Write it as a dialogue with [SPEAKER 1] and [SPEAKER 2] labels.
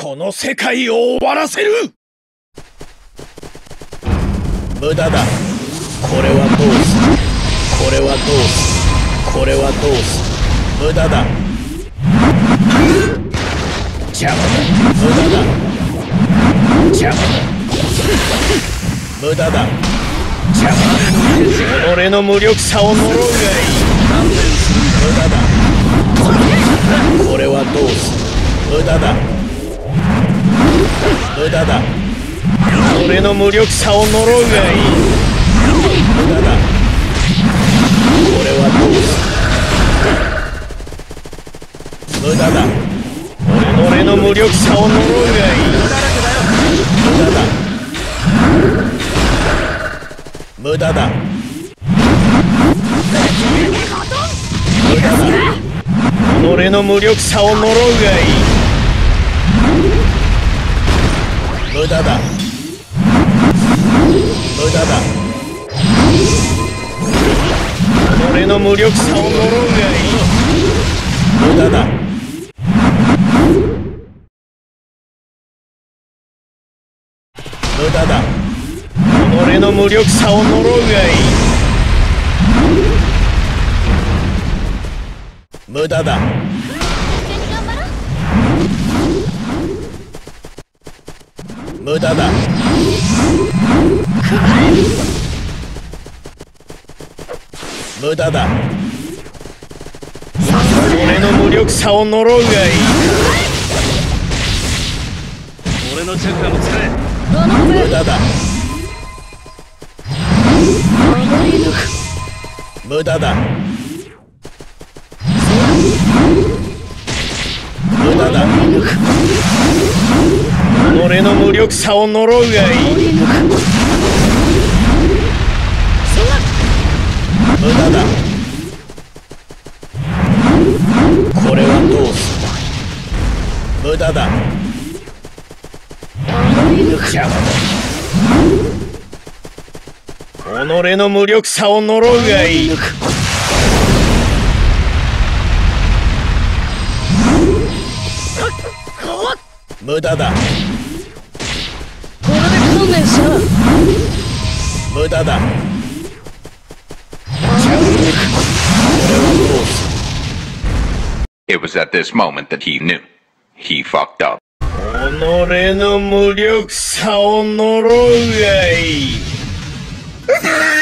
[SPEAKER 1] この世界を終わらせる。無駄だ。これはどうす。これはどうす。これはどうす。無駄だ。邪魔だ。無駄だ。邪魔だ。無駄だ。邪魔だ。己の無力さを呪うがいい。無駄だ。これはどうす。無駄だ。無駄だ。己の無力さを呪うがいい。無駄だ。これはどうす。無駄だ。己の無力さを呪うがいい。無駄だ。無駄だ。無駄だ。己の無力さを呪うがいい。無駄だ。無駄だ。己の無力さを呪うがいい。無駄だ。無駄だ。己の無力さを呪うがいい。無駄だ。無駄だ。無駄だ。俺の無力さを呪うがいい。
[SPEAKER 2] 俺のチャクラも使え。
[SPEAKER 1] 無駄だ。無駄だ。無駄だ。己の無力さを呪うがいい。無駄だ。これはどうす。無駄だ。邪魔だ。己の無力さを呪うがいい。無駄だ。
[SPEAKER 3] これで観念しろ。
[SPEAKER 1] 無駄だ。
[SPEAKER 4] It was at this moment that he knew. He fucked up.
[SPEAKER 1] 己の無力さを呪うがいい。